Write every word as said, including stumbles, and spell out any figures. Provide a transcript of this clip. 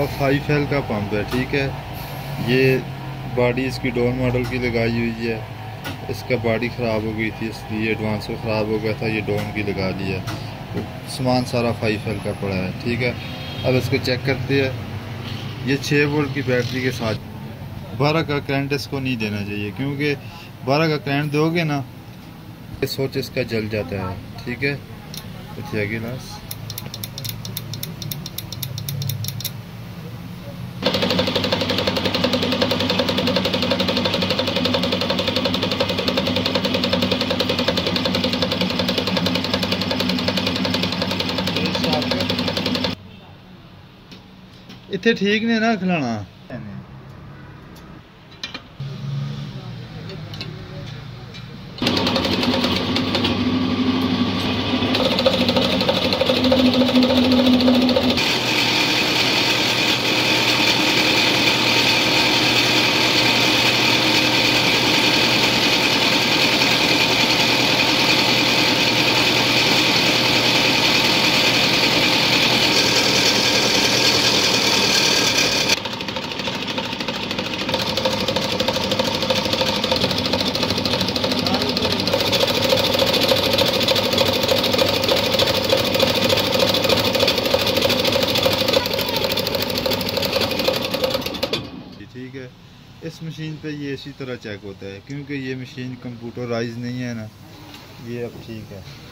Five L का pump है, ठीक है। ये बॉडी इसकी डोन मॉडल की लगाई हुई है। इसका बॉडी ख़राब हो गई थी इसलिए एडवांस को ख़राब हो गया था, ये डोन की लगा लिया। तो सामान सारा फाइव एल का पड़ा है, ठीक है। अब इसको चेक करते हैं। ये छः वोल्ट की बैटरी के साथ बारह का करंट इसको नहीं देना चाहिए, क्योंकि बारह का करंट दोगे ना सोच इसका जल जाता है, ठीक है। बचिया गिलास इतने ठीक ने ना खिलाना। ठीक है। इस मशीन पे ये इसी तरह चेक होता है, क्योंकि ये मशीन कंप्यूटराइज नहीं है ना। ये अब ठीक है।